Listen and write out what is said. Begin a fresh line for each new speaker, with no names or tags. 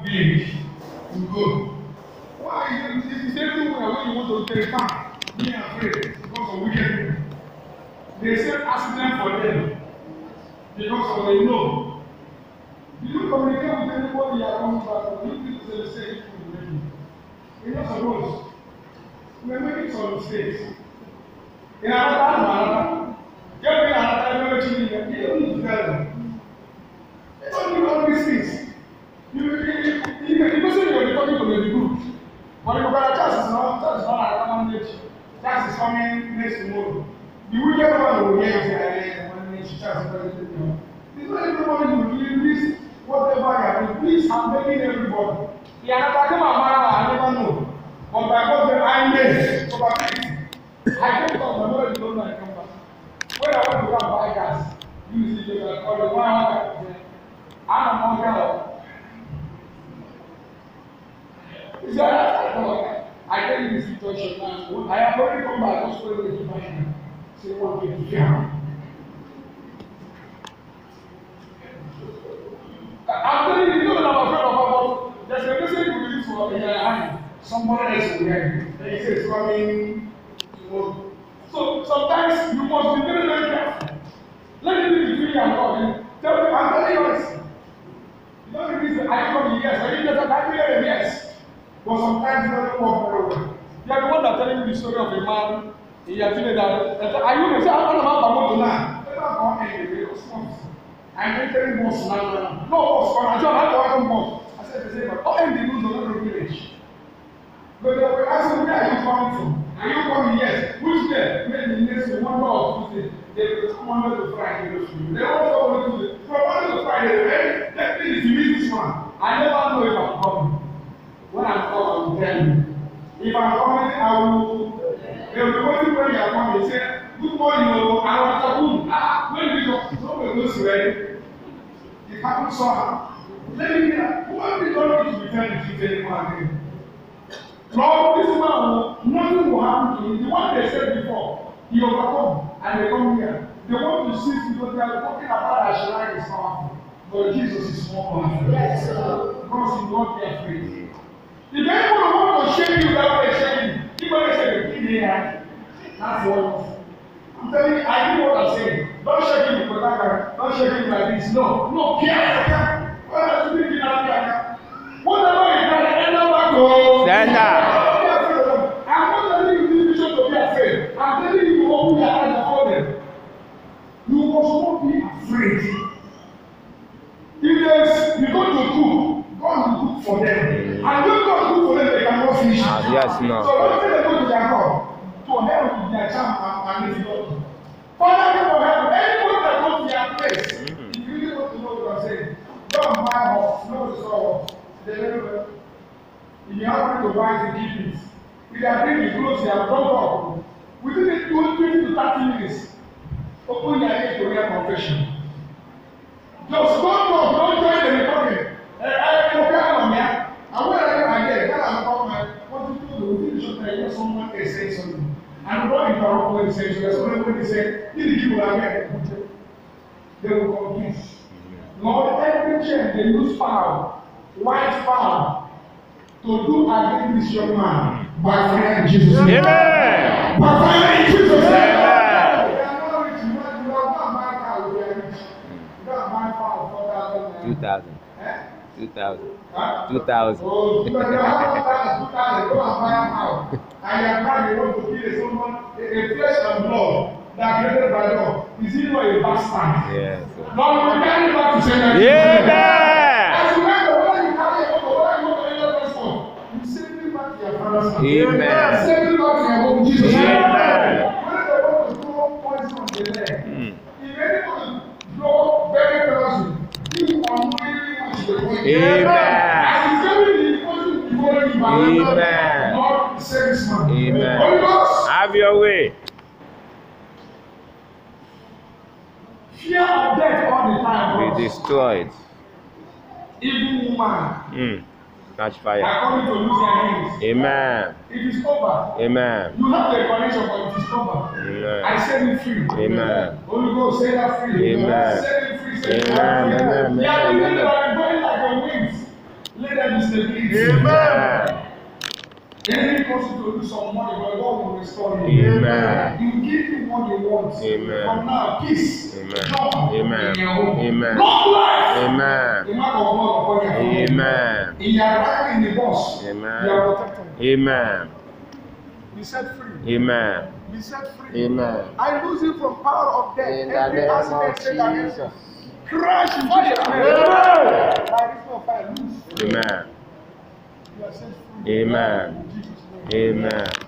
village, you go. Why? It's the same thing when you want to terrify, being afraid because of wicked people. They say accident for them because of they know. You don't communicate with anybody you are coming back from. You need to say the same thing to them. You're not supposed. We are making some mistakes. In another manner, get me another message in there. You don't need to tell them. You don't need all these things. You person you are talking to may be good. But if you got a chance is not another manage. Chance is coming next tomorrow. The wicked one will hear you say, chance is coming. It's not everybody who will this whatever you are doing. Please, I'm begging everybody. The another man, I never know. But by God, I made probability. I came from my mother, you don't know I come back. When I want to go and buy gas, you see the call the 100. I'm a mongrel. Is that I tell you the situation now. I have already come back, just for you to buy me. Say, okay, yeah. I'm telling you, you know that I'm afraid of about. There's a message you release for me. Somebody else will hear you. They say it's coming tomorrow. So sometimes you must be very, very careful. Let me be between you and God. Tell me, I'm telling you honestly. You don't release the I come yes. I didn't just have yes. But sometimes it doesn't work very well. You are the one that's telling me the story of a man. He has been that. Are you going to say, I don't know about motor now? Let us go and the response. I'm entering boss now. No boss, I don't have to welcome boss. I said the same, but all in the news of the village. But they were asking, where are you coming from? Are you coming? Yes. Which day? Maybe next one or Tuesday. They will come under the Friday. They also want to do it. From Monday to Friday, let me meet this one. I never know if I'm coming. When I'm coming, I will tell you. If I'm coming, I will. They will be waiting when you are coming. They say, good morning, I want to go. When we go, nobody goes ready. It happens somehow. Let me know. What we don't need to be telling the truth anymore again. Lord, this man, nothing will happen to him. The one they said before, he overcome and they come here. They want to see because they are talking about that Shaddai is powerful. But Jesus is more powerful. Yes, sir. Because he will not be afraid. If anyone wants to shake you that way, shake you. People say, give me hand. That's what I'm telling you, I know what I'm saying. Don't shake him with that. Don't shake him like this. No, care. What are you thinking out there? Whatever you can, end up back home.
Stand up.
I'm not telling you this vision to be afraid. I'm telling you to open your eyes for them. You must not be afraid. If you go to cook, God will cook for them. And when God cook for them, they cannot finish.
Yes, no.
So don't say they go to their God. To help with their charm and lift up. Father, give us help. Anyone that goes to their place, if you really want to know what I'm saying, don't buy horse, no horse. They never know. If you happen to buy the keep it, if they are bringing clothes, they have drunk up. Within the 20 to 30 minutes, open your ear to hear confession. Just don't join the recording. I where I get, when I'm talking, what you do, within the short time, someone is saying something. And what interrupt when he says, so when they say, these people are here, they will confuse. Lord, every chain they use power, white power, to do against this young man by fire in Jesus' name.
Amen.
By fire in Jesus' name.
Amen.
They are not rich. You don't buy car with their rich. You don't buy car for 4,000.
2,000.
Eh?
2,000.
Huh?
2,000.
Oh, 2,000. Go and buy a house. And you are trying to want to kill someone, a flesh and blood that created by God. Is he not a bastard?
Yes.
Lord, we carry back to say that.
Amen.
As you remember, when you carry a book, when you go to your first one, you send me back to your father's house.
Amen.
Send me back to your home, Jesus.
Amen.
When they want to throw poison on the leg, if anyone blow very poison, you unknowingly want to go.
Amen.
As you carry the poison before you,
Amen.
Lord, save this man.
Amen.
Holy Ghost.
Have your way.
Fear of death all the time.
Be destroyed.
Evil woman.
Catch fire.
According to lose their hands.
Amen.
It is over.
Amen.
You have the connection, but it is over.
Amen.
I set you free.
Amen.
Holy Ghost, set her free.
Amen.
Set you free. Set you
Amen.
free.
Amen.
They are
Amen.
going like the winds. Let them be stability.
Amen.
Enemy causes you to lose some money, but God will restore you.
Amen.
He will give you what you want.
Amen.
From now, peace,
Amen.
joy
Amen.
in your home.
Amen.
Long life.
Amen.
The mark of God upon your home.
Amen.
In your arrival in the bus,
Amen.
you are protected.
Amen.
Be set free.
Amen.
Be set free.
Amen.
I lose you from power of death.
In the
Every
name
accident
of
set against
Jesus.
you. Crash in fire.
Amen.
By this of fire, loose.
Amen.
You are set free.
Amen.
In Jesus' name.
Amen.